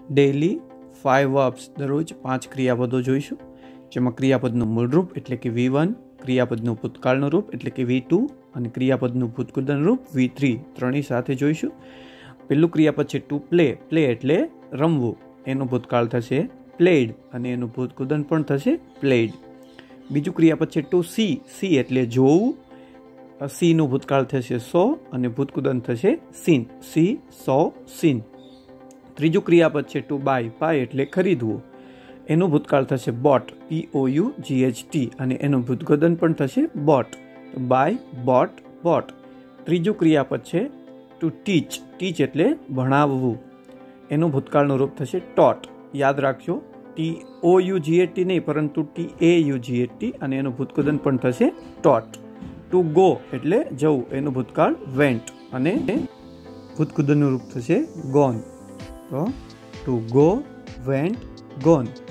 Daily 5 verbs, દરરોજ 5 ક્રિયાપદો જોઈશું, જેમાં ક્રિયાપદનું મૂળરૂપ એટલે કે V1, ક્રિયાપદનું ભૂતકાળનું રૂપ એટલે કે V2 અને ક્રિયાપદનું ભૂતકૃદન રૂપ V3 ત્રણેય સાથે જોઈશું. પહેલું ક્રિયાપદ છે ટુ પ્લે. પ્લે એટલે રમવું, એનું ભૂતકાળ થશે પ્લેડ અને એનું ભૂતકૃદન પણ થશે પ્લેડ. બીજું ક્રિયાપદ છે ટુ સી. સી એટલે જોવું, સીનું ભૂતકાળ થશે સો અને ભૂતકૃદન થશે સીન. સી, સો, સીન. ત્રીજું ક્રિયાપદ છે ટુ બાય. બાય એટલે ખરીદવું, એનું ભૂતકાળ થશે બોટ, POUGHT અને એનું ભૂતકૃદન પણ થશે બોટ. By, boat, boat. ત્રીજું ક્રિયાપદ છે ટુ ટીચ. ટીચ એટલે ભણાવવું, એનું ભૂતકાળનું રૂપ થશે ટોટ. યાદ રાખજો, TOUGHT નહીં પરંતુ TAUGHT અને એનું ભૂતકૃદન પણ થશે ટોટ. ટુ ગો એટલે જવું, એનું ભૂતકાળ વેન્ટ અને ભૂતકૃદનનું રૂપ થશે ગોન. તો ટુ ગો, વેન્ટ, ગોન.